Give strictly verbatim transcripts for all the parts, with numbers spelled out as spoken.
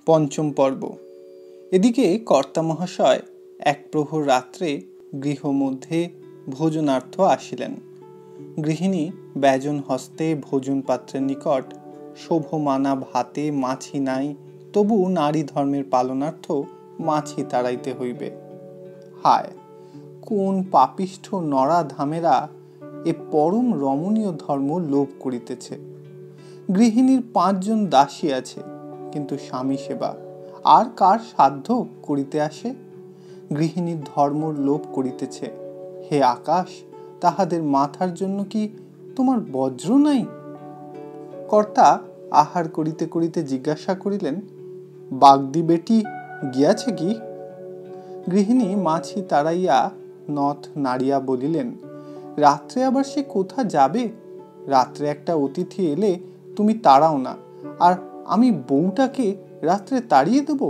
পঞ্চম পর্ব। এদিকে কর্তা মহাশয় এক প্রহর রাত্রে গৃহমধ্যে ভোজনার্থ আসিলেন। গৃহিণী ব্যজন হস্তে ভোজন পাত্রের নিকট শোভমানা ভাতে মাছি নাই, তবু নারী ধর্মের পালনার্থ মাছি তাড়াইতে হইবে। হায়, কোন পাপিষ্ঠ নরা ধামেরা এ পরম রমণীয় ধর্ম লোভ করিতেছে। গৃহিণীর পাঁচজন দাসী আছে, কিন্তু স্বামী সেবা আর কার সাধ্য করিতে আসে। গৃহিণীর ধর্ম লোভ করিতেছে। হে আকাশ, তাহাদের মাথার জন্য কি তোমার বজ্র নাই? কর্তা আহার করিতে করিতে জিজ্ঞাসা করিলেন, বাগদি বেটি গিয়াছে কি? গৃহিণী মাছি তাড়াইয়া নথ নাড়িয়া বলিলেন, রাত্রে আবার সে কোথা যাবে? রাত্রে একটা অতিথি এলে তুমি তাড়াও না, আর আমি বউটাকে রাত্রে তাড়িয়ে দেব?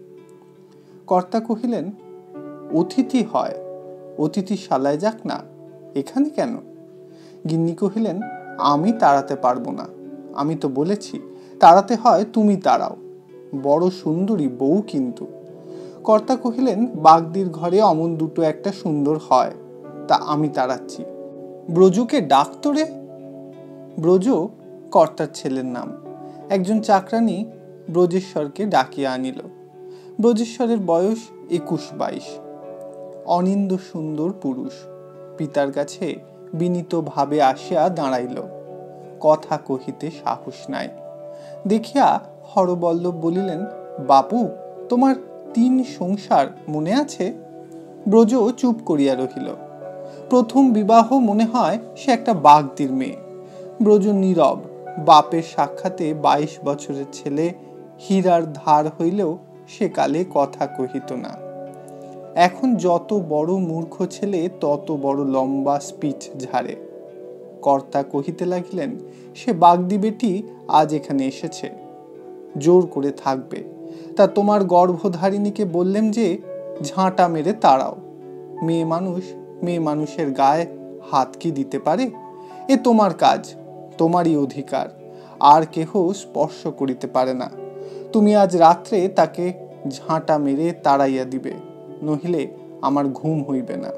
কর্তা কহিলেন, অতিথি হয়, অতিথি শালায় যাক না, এখানে কেন? গিন্নি কহিলেন, আমি তাড়াতে পারবো না, আমি তো বলেছি তাড়াতে হয় তুমি তাড়াও, বড় সুন্দরী বউ কিন্তু। কর্তা কহিলেন, বাগদির ঘরে অমন দুটো একটা সুন্দর হয়, তা আমি তাড়াচ্ছি। ব্রজকে ডাকতো রে। ব্রজ কর্তার ছেলের নাম। একজন চাকরানী ব্রজেশ্বরকে ডাকিয়া আনিল। ব্রজেশ্বরের বয়স একুশ বাইশ। অনিন্দ সুন্দর পুরুষ। পিতার কাছে বিনীত ভাবে আসিয়া দাঁড়াইল। কথা কহিতে সাহস নাই। দেখিয়া হরবল্লভ বলিলেন, বাপু, তোমার তিন সংসার মনে আছে? ব্রজ চুপ করিয়া রহিল। প্রথম বিবাহ মনে হয় সে একটা বাগদির মেয়ে। ব্রজ নীরব। বাপের সাক্ষাতে বাইশ বছরের ছেলে হীরার ধার হইলেও সে কালে কথা কহিত না। এখন যত বড় মূর্খ ছেলে তত বড় লম্বা স্পিচ ঝাড়ে। কর্তা কহিতে লাগিলেন, সে বাগদি বেটি আজ এখানে এসেছে, জোর করে থাকবে। তা তোমার গর্ভধারিণীকে বললেম যে ঝাঁটা মেরে তাড়াও। মেয়ে মানুষ মেয়ে মানুষের গায়ে হাত কি দিতে পারে? এ তোমার কাজ, তোমারই অধিকার, আর কেহ স্পর্শ করিতে পারে না। তুমি আজ রাত্রে তাকে ঝাঁটা মেরে তাড়াইয়া দিবে, নহিলে আমার ঘুম হইবে না।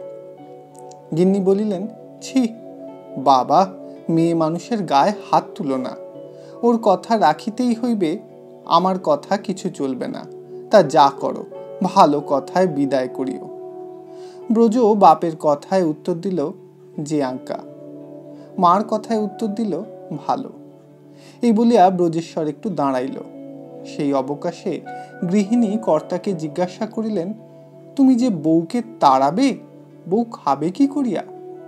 গিন্নি বলিলেন, ছি বাবা, মেয়ে মানুষের গায়ে হাত তুলো না। ওর কথা রাখিতেই হইবে, আমার কথা কিছু চলবে না। তা যা করো, ভালো কথায় বিদায় করিও। ব্রজ বাপের কথায় উত্তর দিল, যে আজ্ঞা। মার কথায় উত্তর দিল, ভালো। এই বলিয়া ব্রজেশ্বর একটু দাঁড়াইল। সেই অবকাশে গৃহিণী কর্তাকে জিজ্ঞাসা করিলেন, তুমি যে বউকে তাড়াবে, বউ খাবে কি করিয়া?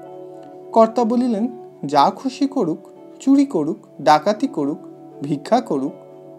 কর্তা বলিলেন, যা খুশি করুক, চুরি করুক, ডাকাতি করুক, ভিক্ষা করুক।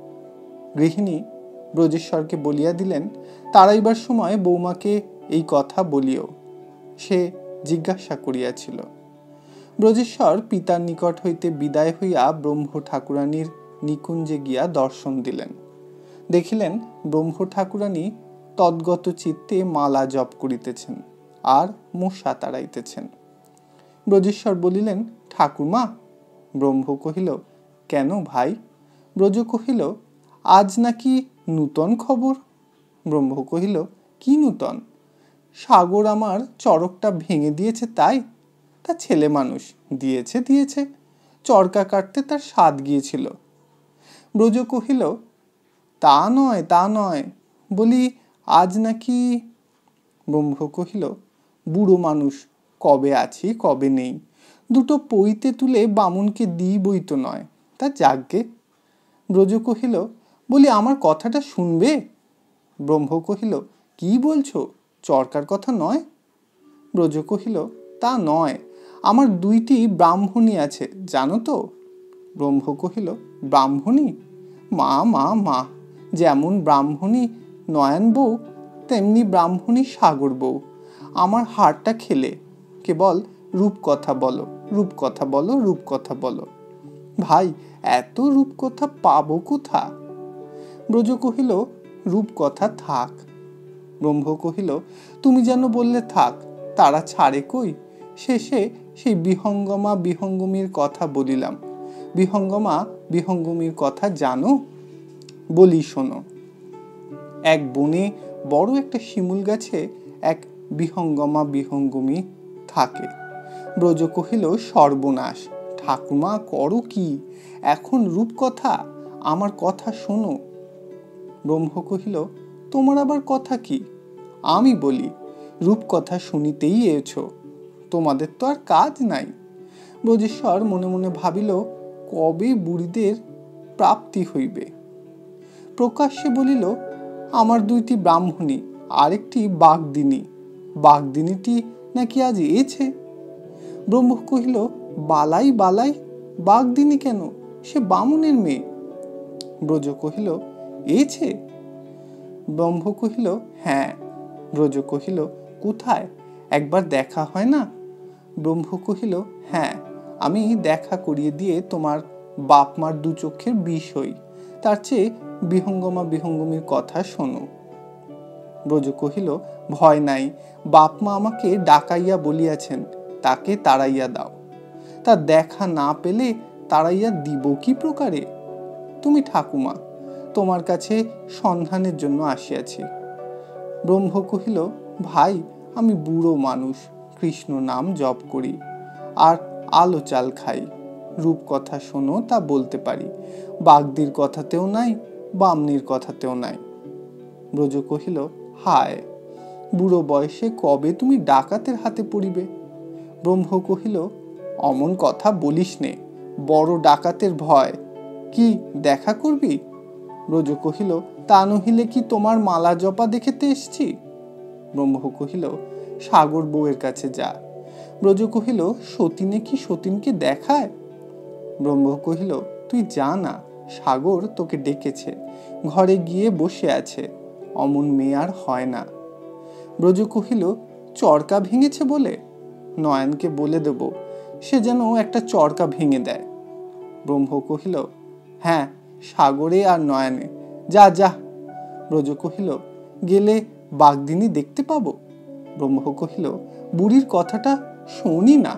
গৃহিণী ব্রজেশ্বরকে বলিয়া দিলেন, তাড়াইবার সময় বৌমাকে এই কথা বলিও, সে জিজ্ঞাসা করিয়াছিল। ব্রজেশ্বর পিতার নিকট হইতে বিদায় হইয়া ব্রহ্ম ঠাকুরানীর নিকুঞ্জে গিয়া দর্শন দিলেন। দেখিলেন ব্রহ্ম ঠাকুরানী তদ্গত চিত্তে মালা জপ করিতেছেন আর মশা তাড়াইতেছেন। ব্রজেশ্বর বলিলেন, ঠাকুরমা। ব্রহ্ম কহিল, কেন ভাই? ব্রজ কহিল, আজ নাকি নূতন খবর। ব্রহ্ম কহিল, কি নূতন? সাগর আমার চরকটা ভেঙে দিয়েছে তাই? তা ছেলে মানুষ, দিয়েছে দিয়েছে, চরকা কাটতে তার স্বাদ গিয়েছিল। ব্রজ কহিল, তা নয় তা নয়, বলি আজ নাকি। ব্রহ্ম কহিল, বুড়ো মানুষ, কবে আছি কবে নেই, দুটো পইতে তুলে বামুনকে দিই বই তো নয়, তা যাগ্গে। ব্রজ কহিল, বলি আমার কথাটা শুনবে? ব্রহ্ম কহিল, কি বলছো, চরকার কথা নয়? ব্রজ কহিল, তা নয়, আমার দুইটি ব্রাহ্মণী আছে, জানো তো? ব্রহ্ম কহিল, ব্রাহ্মণী? মা মা মা, যেমন ব্রাহ্মণী নয়ন বউ, তেমনি ব্রাহ্মণী সাগর বউ। আমার হাড়টা খেলে কেবল রূপ কথা বলো, রূপ কথা বলো, রূপ কথা বলো। ভাই, এত রূপ কথা পাবো কোথা? ব্রজ কহিল, রূপ কথা থাক। ব্রহ্ম কহিল, তুমি যেন বললে থাক, তারা ছাড়ে কই? শেষে সেই বিহঙ্গমা বিহঙ্গমীর কথা বলিলাম। বিহঙ্গমা বিহঙ্গমীর কথা জানো? বলি শোনো। এক বনে বড় একটা শিমুল গাছে এক বিহঙ্গমা বিহঙ্গমী থাকে। ব্রজ কহিল, সর্বনাশ, ঠাকুমা করো কি? এখন রূপকথা, আমার কথা শোনো। ব্রহ্ম কহিল, তোমার আবার কথা কি? আমি বলি, রূপকথা শুনিতেই এছ, তোমাদের তো আর কাজ নাই। ব্রজেশ্বর মনে মনে ভাবিল, কবে বুড়িদের প্রাপ্তি হইবে। প্রকাশ্যে বলিল, আমার দুইটি ব্রাহ্মণী, আরেকটি বাগদিনী, বাগদিনীটি নাকি আজ এছে। ব্রহ্ম কহিল, বালাই বালাই, বাগদিনী কেন? সে বামুনের মেয়ে। ব্রজ কহিল, এছে? ব্রহ্ম কহিল, হ্যাঁ। ব্রজ কহিল, কোথায়? একবার দেখা হয় না? ব্রহ্ম কহিল, হ্যাঁ, আমি দেখা করিয়ে দিয়ে তোমার বাপ মার দু চক্ষের বিষ হই, তার চেয়ে বিহঙ্গমা বিহঙ্গমীর কথা শোনো। ব্রজ কহিল, ভয় নাই, বাপ মা আমাকে ডাকাইয়া বলিয়াছেন, তাকে তাড়াইয়া দাও। তা দেখা না পেলে তাড়াইয়া দিব কি প্রকারে? তুমি ঠাকুমা, তোমার কাছে সন্ধানের জন্য আসিয়াছি। ব্রহ্ম কহিল, ভাই, আমি বুড়ো মানুষ, কৃষ্ণ নাম জপ করি আর আলো চাল খাই। রূপকথা শোনো, তা বলতে পারি, বাগদির কথাতেও নাই, বামনির কথাতেও নাই। ব্রজ কহিল, হায়, বুড়ো বয়সে কবে তুমি ডাকাতের হাতে পড়িবে? ব্রহ্ম কহিল, অমন কথা বলিস নে, বড় ডাকাতের ভয়। কি দেখা করবি? ব্রজ কহিল, তা নহিলে কি তোমার মালা জপা দেখিতে এসছি? ব্রহ্ম কহিল, সাগর বউয়ের কাছে যা। ব্রজ কহিল, সতীনে কি সতীনকে দেখায়? ব্রহ্ম কহিল, তুই যা না, সাগর তোকে ডেকেছে, ঘরে গিয়ে বসে আছে, অমন মেয়ে আর হয় না। ব্রজ কহিল, চরকা ভেঙেছে বলে? নয়নকে বলে দেব, সে যেন একটা চরকা ভেঙে দেয়। ব্রহ্ম কহিল, হ্যাঁ, সাগরে আর নয়নে, যা যা। ব্রজ কহিল, গেলে বাগদিনী দেখতে পাবো? ব্রহ্ম কহিল, বুড়ির কথাটা শুনি না।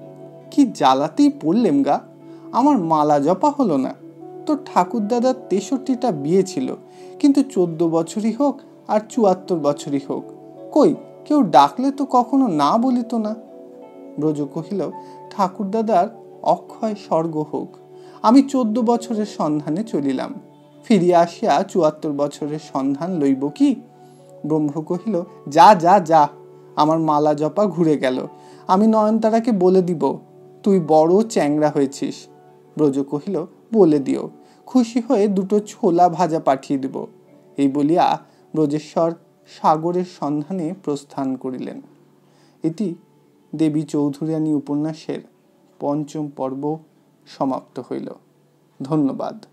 কি জ্বালাতেই পড়লেম গা, আমার মালা জপা হলো না। তোর ঠাকুর দাদার তেষট্টিটা বিয়ে ছিল, কিন্তু চোদ্দ বছরই হোক আর চুয়াত্তর বছরই হোক, কই কেউ ডাকলে তো কখনো না বলিত না। ব্রজ কহিল, ঠাকুর দাদার অক্ষয় স্বর্গ হোক, আমি চোদ্দ বছরের সন্ধানে চলিলাম, ফিরিয়া আসিয়া চুয়াত্তর বছরের সন্ধান লইব কি? ব্রহ্ম কহিল, যা যা যা, আমার মালা জপা ঘুরে গেল, আমি নয়নতারাকে বলে দিব তুই বড় চ্যাংরা হয়েছিস। ব্রজ কহিল, বলে দিও, খুশি হয়ে দুটো ছোলা ভাজা পাঠিয়ে দিব। এই বলিয়া ব্রজেশ্বর সাগরের সন্ধানে প্রস্থান করিলেন। এটি দেবী চৌধুরানী উপন্যাসের পঞ্চম পর্ব সমাপ্ত হইল। ধন্যবাদ।